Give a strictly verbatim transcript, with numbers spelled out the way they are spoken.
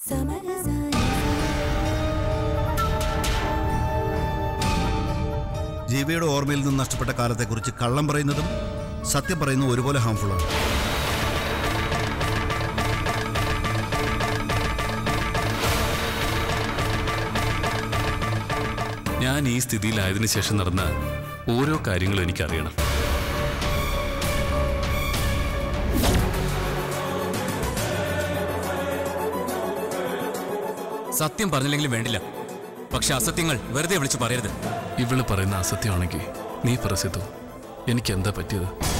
ജീവിയുടെ ഓർമ്മയിൽ നിന്ന് നഷ്ടപ്പെട്ട കാലത്തെക്കുറിച്ച് കള്ളം പറയുന്നതും സത്യം പറയുന്നതും ഒരുപോലെ ഹാംഫുള്ളാണ്. ഞാൻ ഈ സ്ഥിതിയിലായതിനു ശേഷം നടന്ന ഓരോ കാര്യങ്ങളും എനിക്കറിയണം. സത്യം പറഞ്ഞില്ലെങ്കിലും വേണ്ടില്ല, പക്ഷെ അസത്യങ്ങൾ വെറുതെ വിളിച്ചു പറയരുത്. ഇവള് പറയുന്ന അസത്യമാണെങ്കിൽ നീ പറ സിദ്ധു, എനിക്ക് എന്താ പറ്റിയത്?